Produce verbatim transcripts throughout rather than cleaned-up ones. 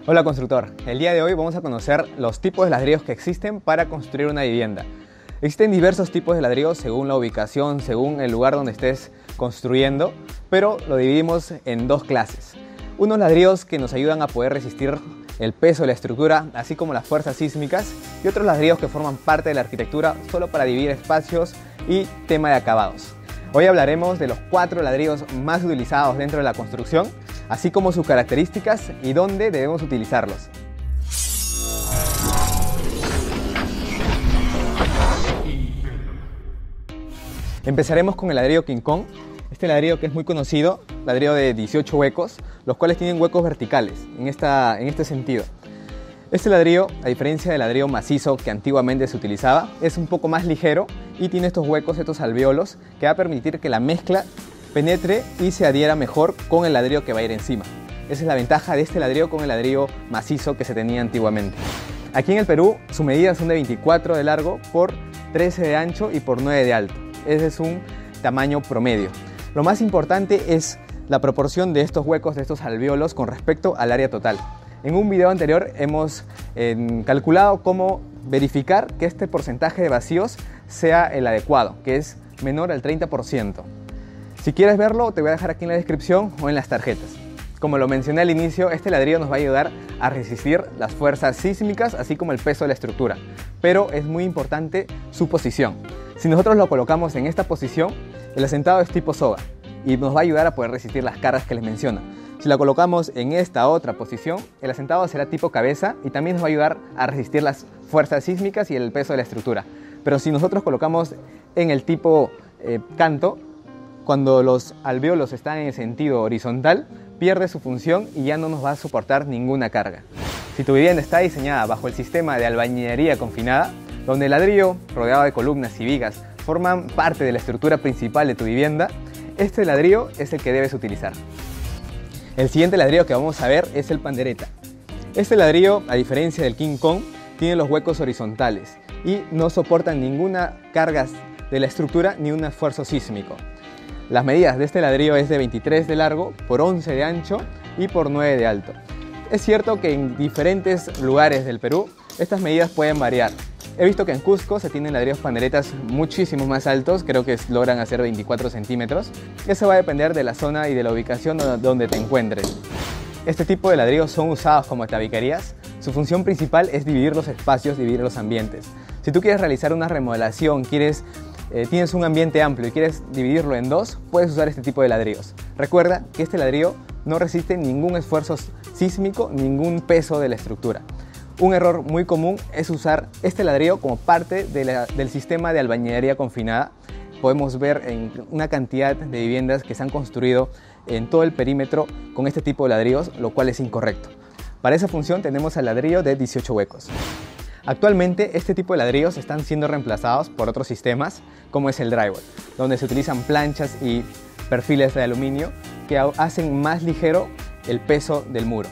Hola constructor, el día de hoy vamos a conocer los tipos de ladrillos que existen para construir una vivienda. Existen diversos tipos de ladrillos según la ubicación, según el lugar donde estés construyendo, pero lo dividimos en dos clases. Unos ladrillos que nos ayudan a poder resistir el peso de la estructura, así como las fuerzas sísmicas, y otros ladrillos que forman parte de la arquitectura solo para dividir espacios y tema de acabados. Hoy hablaremos de los cuatro ladrillos más utilizados dentro de la construcción, así como sus características y dónde debemos utilizarlos. Empezaremos con el ladrillo King Kong. Este ladrillo que es muy conocido, ladrillo de dieciocho huecos, los cuales tienen huecos verticales, en, esta, en este sentido. Este ladrillo, a diferencia del ladrillo macizo que antiguamente se utilizaba, es un poco más ligero y tiene estos huecos, estos alvéolos, que va a permitir que la mezcla penetre y se adhiera mejor con el ladrillo que va a ir encima. Esa es la ventaja de este ladrillo con el ladrillo macizo que se tenía antiguamente. Aquí en el Perú, sus medidas son de veinticuatro de largo por trece de ancho y por nueve de alto. Ese es un tamaño promedio. Lo más importante es la proporción de estos huecos, de estos alvéolos con respecto al área total. En un video anterior hemos eh, calculado cómo verificar que este porcentaje de vacíos sea el adecuado, que es menor al treinta por ciento. Si quieres verlo, te voy a dejar aquí en la descripción o en las tarjetas. Como lo mencioné al inicio, este ladrillo nos va a ayudar a resistir las fuerzas sísmicas, así como el peso de la estructura. Pero es muy importante su posición. Si nosotros lo colocamos en esta posición, el asentado es tipo soga y nos va a ayudar a poder resistir las cargas que les menciono. Si la colocamos en esta otra posición, el asentado será tipo cabeza y también nos va a ayudar a resistir las fuerzas sísmicas y el peso de la estructura. Pero si nosotros colocamos en el tipo eh, canto, cuando los alvéolos están en el sentido horizontal, pierde su función y ya no nos va a soportar ninguna carga. Si tu vivienda está diseñada bajo el sistema de albañilería confinada, donde el ladrillo rodeado de columnas y vigas forman parte de la estructura principal de tu vivienda, este ladrillo es el que debes utilizar. El siguiente ladrillo que vamos a ver es el pandereta. Este ladrillo, a diferencia del King Kong, tiene los huecos horizontales y no soporta ninguna carga de la estructura ni un esfuerzo sísmico. Las medidas de este ladrillo es de veintitrés de largo por once de ancho y por nueve de alto. Es cierto que en diferentes lugares del Perú estas medidas pueden variar. He visto que en Cusco se tienen ladrillos panderetas muchísimo más altos, creo que logran hacer veinticuatro centímetros. Eso va a depender de la zona y de la ubicación donde te encuentres. Este tipo de ladrillos son usados como tabiquerías. Su función principal es dividir los espacios, dividir los ambientes. Si tú quieres realizar una remodelación, quieres Eh, tienes un ambiente amplio y quieres dividirlo en dos, puedes usar este tipo de ladrillos. Recuerda que este ladrillo no resiste ningún esfuerzo sísmico, ningún peso de la estructura. Un error muy común es usar este ladrillo como parte de la, del sistema de albañilería confinada. Podemos ver en una cantidad de viviendas que se han construido en todo el perímetro con este tipo de ladrillos, lo cual es incorrecto. Para esa función tenemos el ladrillo de dieciocho huecos. Actualmente este tipo de ladrillos están siendo reemplazados por otros sistemas como es el drywall, donde se utilizan planchas y perfiles de aluminio que hacen más ligero el peso del muro.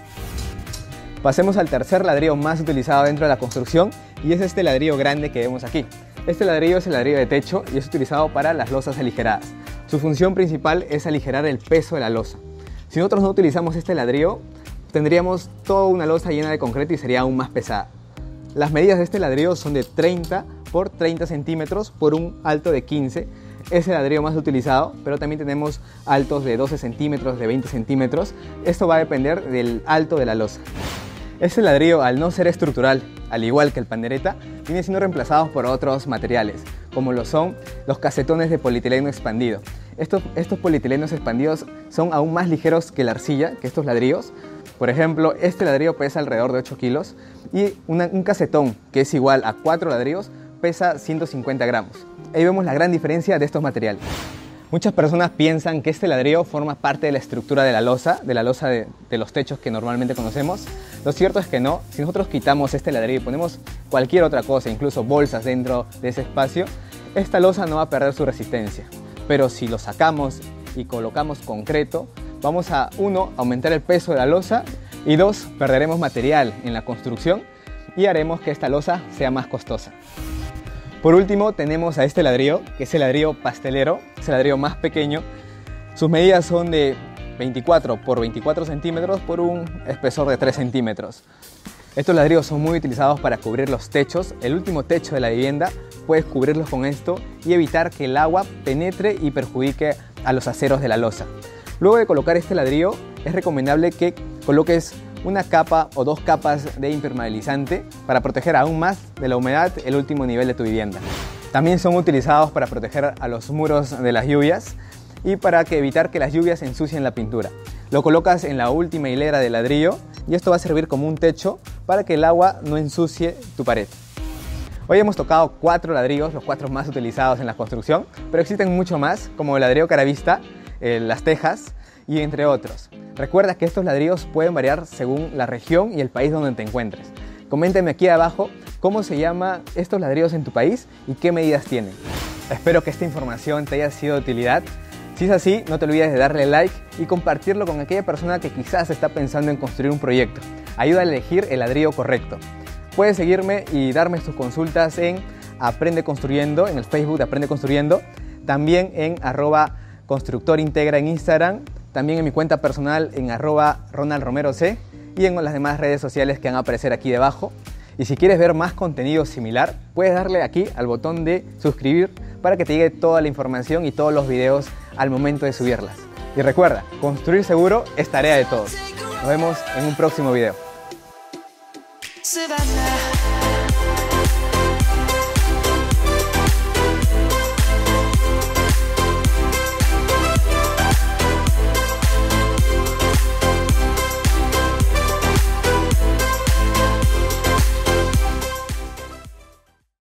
Pasemos al tercer ladrillo más utilizado dentro de la construcción y es este ladrillo grande que vemos aquí. Este ladrillo es el ladrillo de techo y es utilizado para las losas aligeradas. Su función principal es aligerar el peso de la losa. Si nosotros no utilizamos este ladrillo, tendríamos toda una losa llena de concreto y sería aún más pesada. Las medidas de este ladrillo son de treinta por treinta centímetros por un alto de quince. Es el ladrillo más utilizado, pero también tenemos altos de doce centímetros, de veinte centímetros. Esto va a depender del alto de la losa. Este ladrillo, al no ser estructural, al igual que el pandereta, viene siendo reemplazado por otros materiales, como lo son los casetones de polietileno expandido. Estos, estos polietilenos expandidos son aún más ligeros que la arcilla, que estos ladrillos. Por ejemplo, este ladrillo pesa alrededor de ocho kilos y una, un casetón que es igual a cuatro ladrillos pesa ciento cincuenta gramos. Ahí vemos la gran diferencia de estos materiales. Muchas personas piensan que este ladrillo forma parte de la estructura de la losa, de la losa de, de los techos que normalmente conocemos. Lo cierto es que no. Si nosotros quitamos este ladrillo y ponemos cualquier otra cosa, incluso bolsas dentro de ese espacio, esta losa no va a perder su resistencia. Pero si lo sacamos y colocamos concreto, vamos a, uno, aumentar el peso de la losa y dos, perderemos material en la construcción y haremos que esta losa sea más costosa. Por último tenemos a este ladrillo, que es el ladrillo pastelero, es el ladrillo más pequeño. Sus medidas son de veinticuatro por veinticuatro centímetros por un espesor de tres centímetros. Estos ladrillos son muy utilizados para cubrir los techos, el último techo de la vivienda. Puedes cubrirlos con esto y evitar que el agua penetre y perjudique a los aceros de la losa. Luego de colocar este ladrillo, es recomendable que coloques una capa o dos capas de impermeabilizante para proteger aún más de la humedad el último nivel de tu vivienda. También son utilizados para proteger a los muros de las lluvias y para que evitar que las lluvias ensucien la pintura. Lo colocas en la última hilera de ladrillo y esto va a servir como un techo para que el agua no ensucie tu pared. Hoy hemos tocado cuatro ladrillos, los cuatro más utilizados en la construcción, pero existen mucho más, como el ladrillo caravista, eh, las tejas y entre otros. Recuerda que estos ladrillos pueden variar según la región y el país donde te encuentres. Coméntame aquí abajo cómo se llaman estos ladrillos en tu país y qué medidas tienen. Espero que esta información te haya sido de utilidad. Si es así, no te olvides de darle like y compartirlo con aquella persona que quizás está pensando en construir un proyecto. Ayuda a elegir el ladrillo correcto. Puedes seguirme y darme tus consultas en Aprende Construyendo, en el Facebook de Aprende Construyendo, también en arroba constructor integra en Instagram, también en mi cuenta personal en arroba Ronald Romero C y en las demás redes sociales que van a aparecer aquí debajo. Y si quieres ver más contenido similar, puedes darle aquí al botón de suscribir para que te llegue toda la información y todos los videos al momento de subirlas. Y recuerda, construir seguro es tarea de todos. Nos vemos en un próximo video.